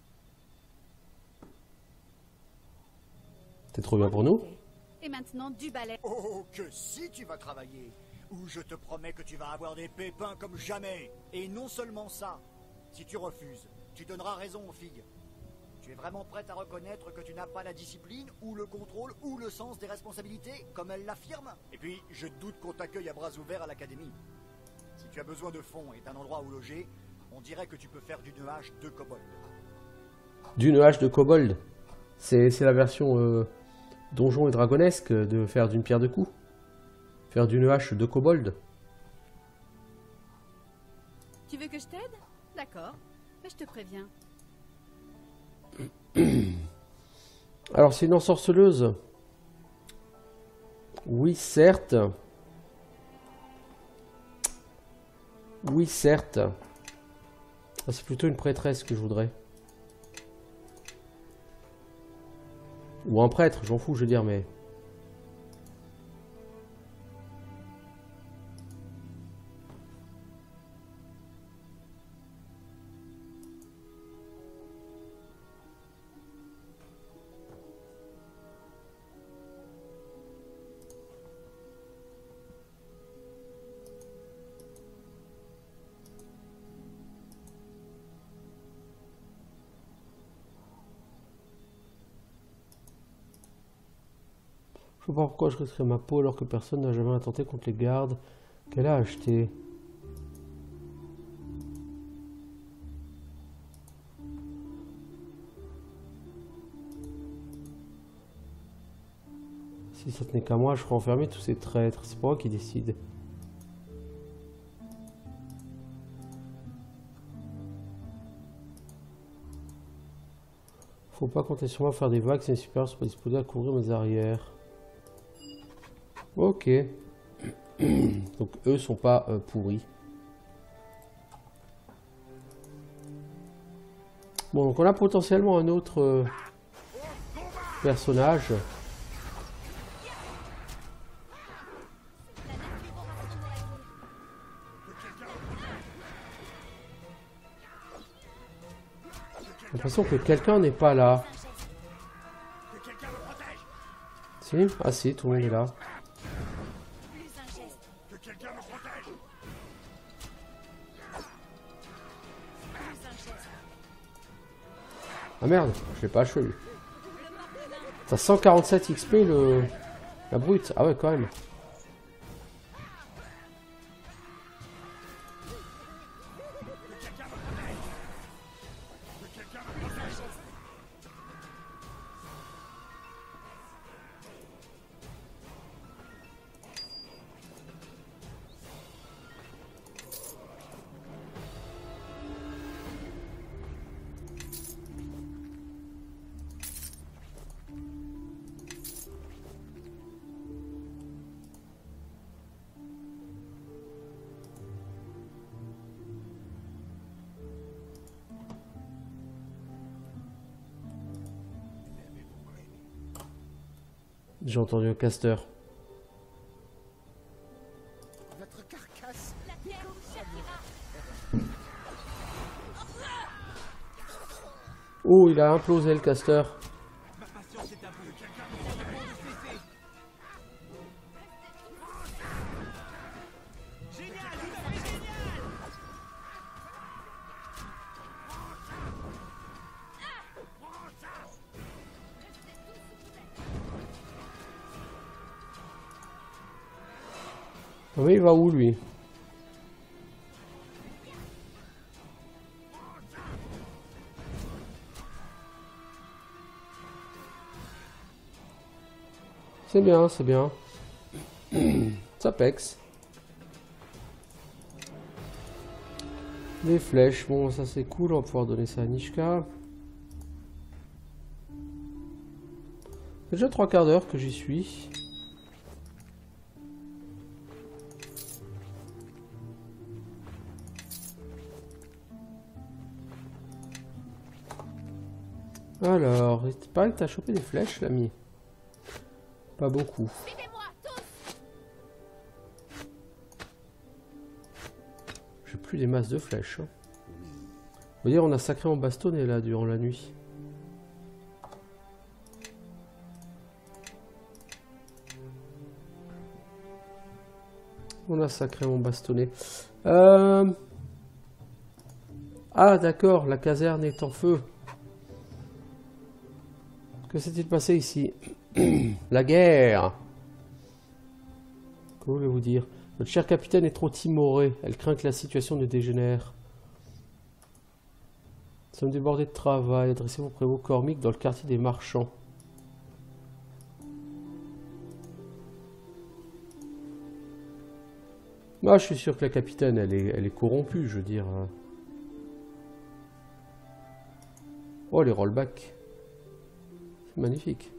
C'est trop bien pour nous. Et maintenant, du balai. Oh, que si tu vas travailler. Ou je te promets que tu vas avoir des pépins comme jamais. Et non seulement ça. Si tu refuses, tu donneras raison aux filles. Tu es vraiment prête à reconnaître que tu n'as pas la discipline, ou le contrôle, ou le sens des responsabilités, comme elles l'affirment? Et puis, je doute qu'on t'accueille à bras ouverts à l'académie. Si tu as besoin de fonds et d'un endroit où loger, on dirait que tu peux faire d'une hache deux kobolds. D'une hache de kobold. C'est la version euh, donjon et dragonesque de faire d'une pierre deux coups. Faire d'une hache de kobold. Tu veux que je t'aide? D'accord. Mais je te préviens. Alors, c'est une ensorceleuse. Oui, certes. Oui, certes. Ah, c'est plutôt une prêtresse que je voudrais. Ou un prêtre, j'en fous, je veux dire, mais... Je sais pas pourquoi je risquerais ma peau alors que personne n'a jamais attenté contre les gardes qu'elle a achetés. Si ça tenait qu'à moi, je ferais enfermer tous ces traîtres. C'est pas moi qui décide. Faut pas compter sur moi pour faire des vagues, c'est mes supérieurs sont pas disposés à couvrir mes arrières. Ok. Donc eux sont pas euh, pourris. Bon, donc on a potentiellement un autre euh, personnage. J'ai l'impression que quelqu'un n'est pas là. Si? Ah si, tout le monde est là. Ah merde, je l'ai pas achevé lui. T'as cent quarante-sept X P le... la brute. Ah ouais, quand même. J'ai entendu un casteur. Votre carcasse. Oh, il a implosé le casteur. Mais il va où lui? C'est bien, c'est bien. Ça pexe. Des flèches, bon ça c'est cool, on va pouvoir donner ça à Nishka. C'est déjà trois quarts d'heure que j'y suis. Alors, il paraît que t'as chopé des flèches, l'ami. Pas beaucoup. J'ai plus des masses de flèches. Hein. Vous dire, on a sacrément bastonné là durant la nuit. On a sacrément bastonné. Euh... Ah d'accord, la caserne est en feu. Que s'est-il passé ici? La guerre. Comment voulez-vous dire? Notre cher capitaine est trop timoré. Elle craint que la situation ne dégénère. Nous sommes débordés de travail. Adressez-vous au prévôt Cormick dans le quartier des marchands. Moi, je suis sûr que la capitaine, elle est, elle est corrompue, je veux dire. Oh, les rollbacks. C'est magnifique.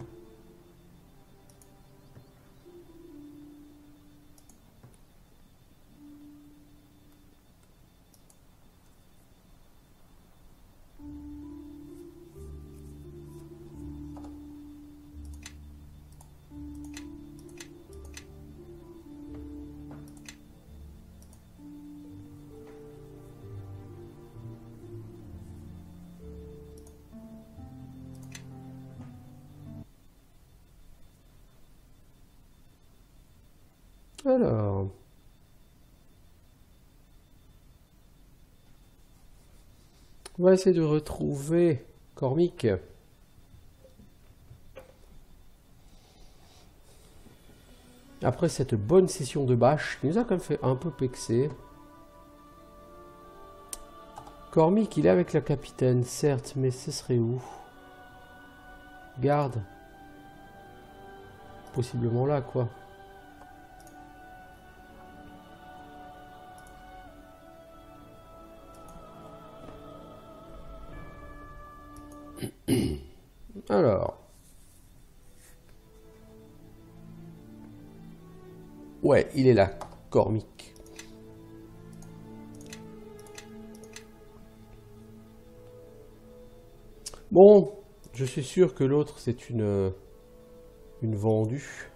Alors, on va essayer de retrouver Cormick. Après cette bonne session de bâche, qui nous a quand même fait un peu pexer. Cormick, il est avec la capitaine, certes, mais ce serait où? Garde. Possiblement là, quoi. Alors. Ouais, il est là, Cormick. Bon, je suis sûr que l'autre, c'est une, une vendue.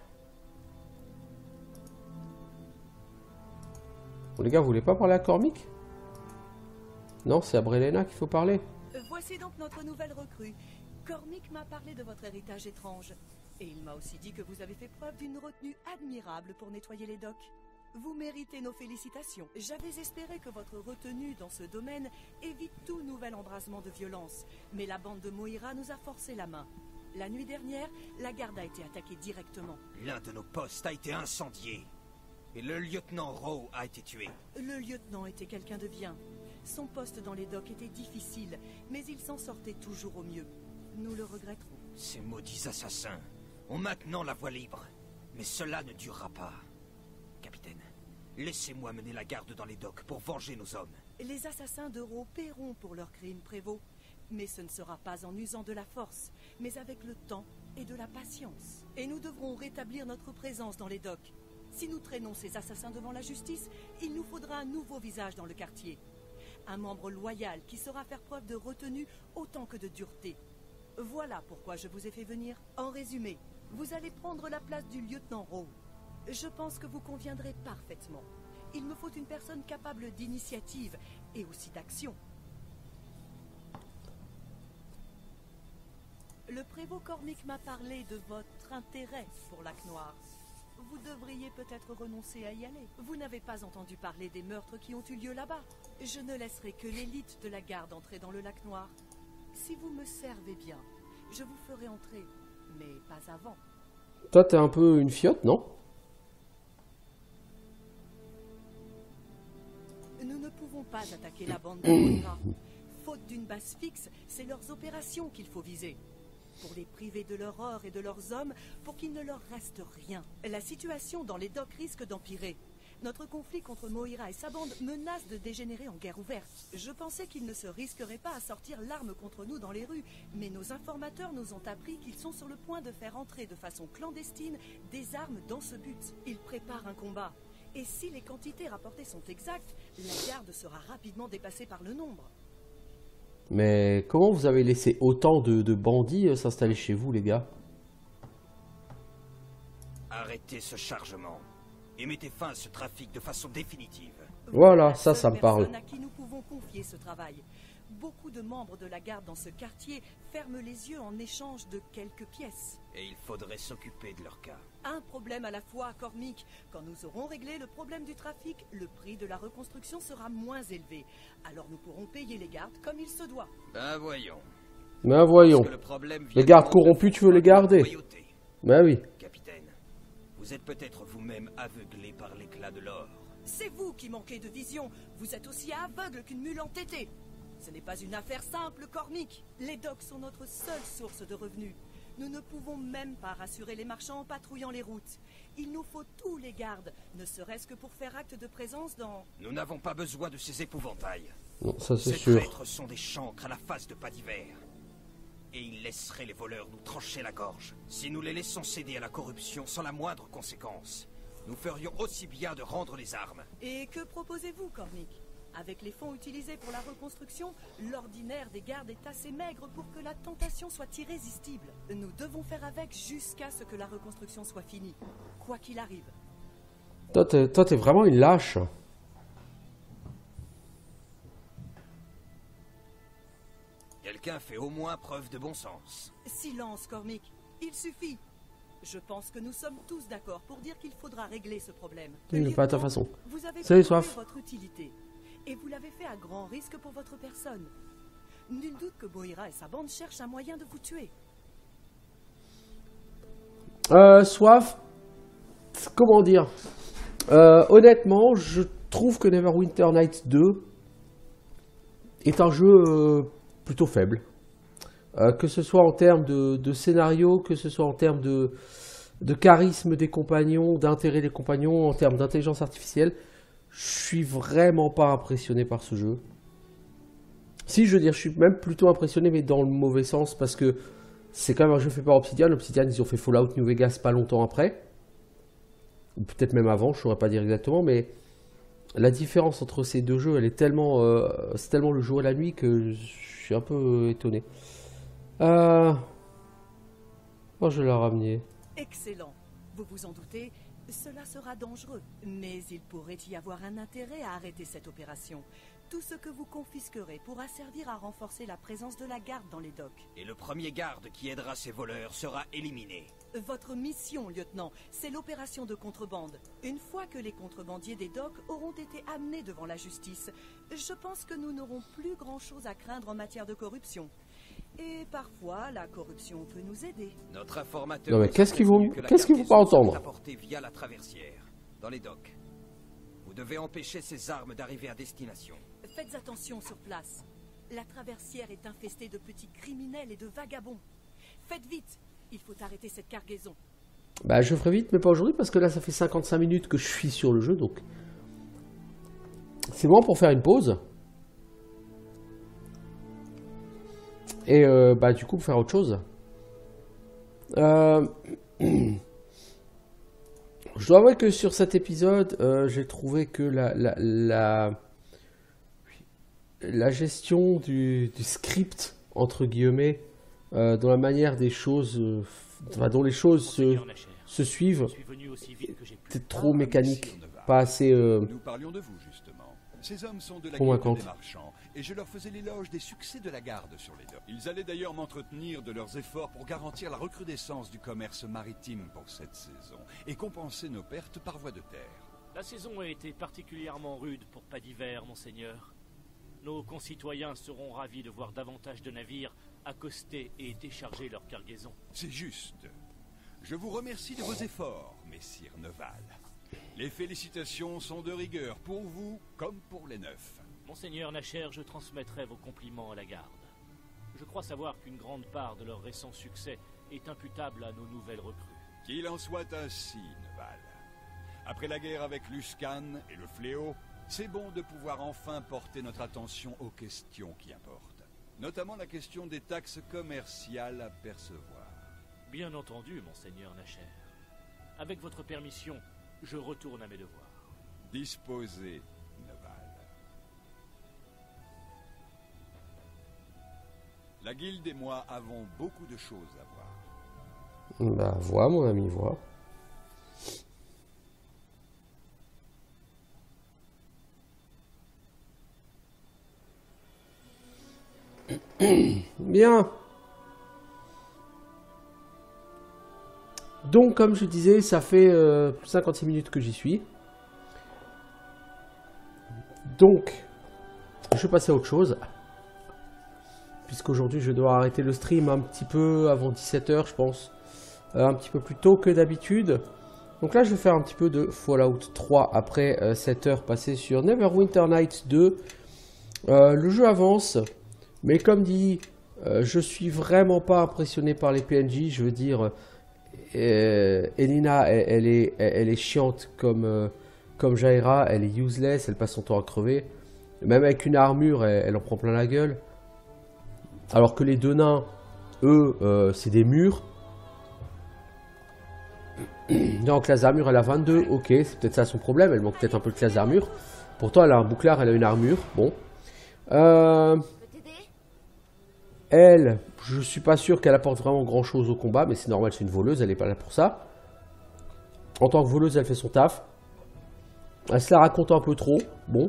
Bon, les gars, vous voulez pas parler à Cormick? Non, c'est à Brelena qu'il faut parler. Voici donc notre nouvelle recrue. Cormick m'a parlé de votre héritage étrange. Et il m'a aussi dit que vous avez fait preuve d'une retenue admirable pour nettoyer les docks. Vous méritez nos félicitations. J'avais espéré que votre retenue dans ce domaine évite tout nouvel embrasement de violence. Mais la bande de Moira nous a forcé la main. La nuit dernière, la garde a été attaquée directement. L'un de nos postes a été incendié. Et le lieutenant Rowe a été tué. Le lieutenant était quelqu'un de bien. Son poste dans les docks était difficile, mais il s'en sortait toujours au mieux. Nous le regretterons. Ces maudits assassins ont maintenant la voie libre. Mais cela ne durera pas. Capitaine, laissez-moi mener la garde dans les docks pour venger nos hommes. Les assassins d'Euro paieront pour leurs crimes, prévôt. Mais ce ne sera pas en usant de la force, mais avec le temps et de la patience. Et nous devrons rétablir notre présence dans les docks. Si nous traînons ces assassins devant la justice, il nous faudra un nouveau visage dans le quartier. Un membre loyal qui saura faire preuve de retenue autant que de dureté. Voilà pourquoi je vous ai fait venir. En résumé, vous allez prendre la place du lieutenant Rowe. Je pense que vous conviendrez parfaitement. Il me faut une personne capable d'initiative et aussi d'action. Le prévôt Cormick m'a parlé de votre intérêt pour Lac Noir. Vous devriez peut-être renoncer à y aller. Vous n'avez pas entendu parler des meurtres qui ont eu lieu là-bas. Je ne laisserai que l'élite de la garde entrer dans le Lac Noir. Si vous me servez bien, je vous ferai entrer, mais pas avant. Toi, t'es un peu une fiotte, non? Nous ne pouvons pas attaquer la bande de Moira. Faute d'une base fixe, c'est leurs opérations qu'il faut viser. pour les priver de leur or et de leurs hommes, pour qu'il ne leur reste rien. La situation dans les docks risque d'empirer. Notre conflit contre Moira et sa bande menace de dégénérer en guerre ouverte. Je pensais qu'ils ne se risqueraient pas à sortir l'arme contre nous dans les rues, mais nos informateurs nous ont appris qu'ils sont sur le point de faire entrer de façon clandestine des armes dans ce but. Ils préparent un combat. Et si les quantités rapportées sont exactes, la garde sera rapidement dépassée par le nombre. Mais comment vous avez laissé autant de, de bandits euh, s'installer chez vous, les gars? Arrêtez ce chargement et mettez fin à ce trafic de façon définitive. Voilà, ça, ça me parle. À qui nous pouvons confier ce travail. Beaucoup de membres de la garde dans ce quartier ferment les yeux en échange de quelques pièces. Et il faudrait s'occuper de leur cas. Un problème à la fois, Cormick. Quand nous aurons réglé le problème du trafic, le prix de la reconstruction sera moins élevé. Alors nous pourrons payer les gardes comme il se doit. Ben voyons. Ben voyons. Le problème les gardes corrompus, tu veux les garder? Ben oui. Capitaine, vous êtes peut-être vous-même aveuglé par l'éclat de l'or. C'est vous qui manquez de vision. Vous êtes aussi aveugle qu'une mule entêtée. Ce n'est pas une affaire simple, Cormick. Les docks sont notre seule source de revenus. Nous ne pouvons même pas rassurer les marchands en patrouillant les routes. Il nous faut tous les gardes, ne serait-ce que pour faire acte de présence dans... Nous n'avons pas besoin de ces épouvantails. Non, ça c'est Ces sûr. traîtres sont des chancres à la face de pas d'hiver. Et ils laisseraient les voleurs nous trancher la gorge. Si nous les laissons céder à la corruption sans la moindre conséquence, nous ferions aussi bien de rendre les armes. Et que proposez-vous, Cormick? Avec les fonds utilisés pour la reconstruction, l'ordinaire des gardes est assez maigre pour que la tentation soit irrésistible. Nous devons faire avec jusqu'à ce que la reconstruction soit finie, quoi qu'il arrive. Toi, t'es, toi, t'es vraiment une lâche. Quelqu'un fait au moins preuve de bon sens. Silence, Cormick. Il suffit. Je pense que nous sommes tous d'accord pour dire qu'il faudra régler ce problème. Oui, mais pas à ta façon. Vous avez Salut, prouvé Soif. votre utilité. Et vous l'avez fait à grand risque pour votre personne. Nul doute que Moira et sa bande cherchent un moyen de vous tuer. Euh, Soif. Comment dire euh, Honnêtement, je trouve que Neverwinter Nights deux est un jeu euh, plutôt faible. Euh, que ce soit en termes de, de scénario, que ce soit en termes de, de charisme des compagnons, d'intérêt des compagnons, en termes d'intelligence artificielle. Je suis vraiment pas impressionné par ce jeu. Si, je veux dire, je suis même plutôt impressionné, mais dans le mauvais sens, parce que c'est quand même un jeu fait par Obsidian. Obsidian, ils ont fait Fallout New Vegas pas longtemps après. Ou peut-être même avant, je ne saurais pas dire exactement, mais la différence entre ces deux jeux, elle est tellement... Euh, c'est tellement le jour et la nuit que je suis un peu euh, étonné. Euh... Oh, je l'ai ramené. Excellent. Vous vous en doutez, cela sera dangereux. Mais il pourrait y avoir un intérêt à arrêter cette opération. Tout ce que vous confisquerez pourra servir à renforcer la présence de la garde dans les docks. Et le premier garde qui aidera ces voleurs sera éliminé. Votre mission, lieutenant, c'est l'opération de contrebande. Une fois que les contrebandiers des docks auront été amenés devant la justice, je pense que nous n'aurons plus grand-chose à craindre en matière de corruption. Et parfois, la corruption peut nous aider. Notre informateur... Non mais qu'est-ce qu'il vous, qu'est-ce qu'il vous pas entendre? Apporté via la traversière, dans les docks. Vous devez empêcher ces armes d'arriver à destination. Faites attention sur place. La traversière est infestée de petits criminels et de vagabonds. Faites vite, il faut arrêter cette cargaison. Bah je ferai vite, mais pas aujourd'hui, parce que là ça fait cinquante-cinq minutes que je suis sur le jeu, donc... C'est bon pour faire une pause. Et euh, bah du coup pour faire autre chose. Euh... Je dois avouer que sur cet épisode, euh, j'ai trouvé que la, la, la, la gestion du, du script, entre guillemets, euh, dans la manière des choses, euh, enfin, dont les choses se, se suivent, c'est trop mécanique, pas assez euh, Nous parlions de vous, justement. Ces hommes sont de la convaincante. guilde des marchands, et je leur faisais l'éloge des succès de la garde sur les docks. Ils allaient d'ailleurs m'entretenir de leurs efforts pour garantir la recrudescence du commerce maritime pour cette saison, et compenser nos pertes par voie de terre. La saison a été particulièrement rude pour pas d'hiver, monseigneur. Nos concitoyens seront ravis de voir davantage de navires accoster et décharger leur cargaison. C'est juste. Je vous remercie de vos efforts, messire Neval. Les félicitations sont de rigueur pour vous comme pour les neufs. Monseigneur Nacher, je transmettrai vos compliments à la garde. Je crois savoir qu'une grande part de leur récent succès est imputable à nos nouvelles recrues. Qu'il en soit ainsi, Neval. Après la guerre avec Luskan et le Fléau, c'est bon de pouvoir enfin porter notre attention aux questions qui importent. Notamment la question des taxes commerciales à percevoir. Bien entendu, monseigneur Nacher. Avec votre permission, je retourne à mes devoirs. Disposez, Neval. La guilde et moi avons beaucoup de choses à voir. Bah, vois, mon ami, vois. Bien. Donc, comme je disais, ça fait euh, cinquante-six minutes que j'y suis. Donc, je vais passer à autre chose. Puisqu'aujourd'hui, je dois arrêter le stream un petit peu avant dix-sept heures, je pense. Euh, un petit peu plus tôt que d'habitude. Donc là, je vais faire un petit peu de Fallout trois après euh, sept heures passées sur Neverwinter Nights deux. Euh, le jeu avance. Mais comme dit, euh, je suis vraiment pas impressionné par les P N J. Je veux dire, euh, Elina, elle, elle, est, elle, elle est chiante comme, euh, comme Jaira. Elle est useless, elle passe son temps à crever. Même avec une armure, elle, elle en prend plein la gueule. Alors que les deux nains, eux, euh, c'est des murs. Donc classe d'armure, elle a vingt-deux. Ok, c'est peut-être ça son problème. Elle manque peut-être un peu de classe d'armure. Pourtant, elle a un bouclard, elle a une armure. Bon. Euh... Elle, je suis pas sûr qu'elle apporte vraiment grand chose au combat, mais c'est normal, c'est une voleuse, elle est pas là pour ça. En tant que voleuse, elle fait son taf. Elle se la raconte un peu trop, bon.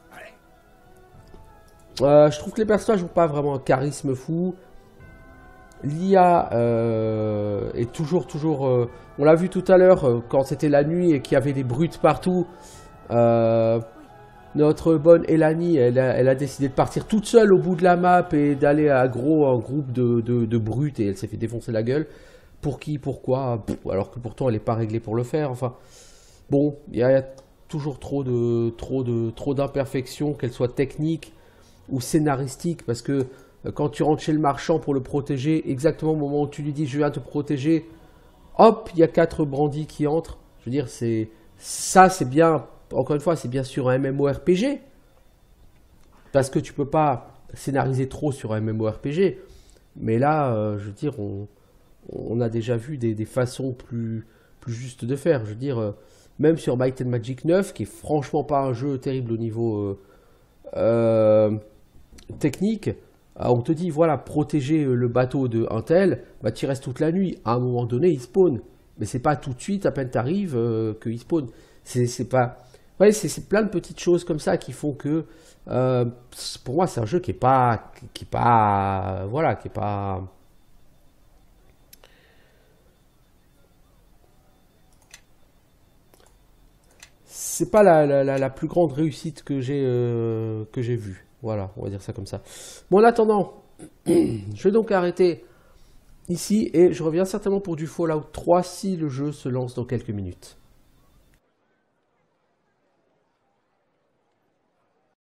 Euh, je trouve que les personnages n'ont pas vraiment un charisme fou. L'I A euh, est toujours, toujours... Euh, on l'a vu tout à l'heure, euh, quand c'était la nuit et qu'il y avait des brutes partout. Euh... Notre bonne Elani, elle a, elle a décidé de partir toute seule au bout de la map et d'aller à gros un groupe de, de, de brutes et elle s'est fait défoncer la gueule. Pour qui, pourquoi? Pff, alors que pourtant elle n'est pas réglée pour le faire. Enfin, bon, il y, y a toujours trop de trop de trop d'imperfections, qu'elles soient techniques ou scénaristiques, parce que euh, quand tu rentres chez le marchand pour le protéger, exactement au moment où tu lui dis je viens te protéger, hop, il y a quatre bandits qui entrent. Je veux dire, c'est ça, c'est bien. Encore une fois, c'est bien sûr un MMORPG. Parce que tu peux pas scénariser trop sur un MMORPG. Mais là, euh, je veux dire, on, on a déjà vu des, des façons plus, plus justes de faire. Je veux dire, euh, même sur Might and Magic neuf, qui est franchement pas un jeu terrible au niveau euh, euh, technique, euh, on te dit, voilà, protéger le bateau de un tel, bah, tu restes toute la nuit. À un moment donné, il spawn. Mais c'est pas tout de suite, à peine t'arrives, euh, qu'il spawn. C'est pas... Ouais, c'est plein de petites choses comme ça qui font que, euh, pour moi, c'est un jeu qui est pas, qui est pas, euh, voilà, qui est pas. C'est pas la, la, la, la plus grande réussite que j'ai euh, que j'ai vue. Voilà, on va dire ça comme ça. Bon, en attendant, je vais donc arrêter ici et je reviens certainement pour du Fallout trois si le jeu se lance dans quelques minutes.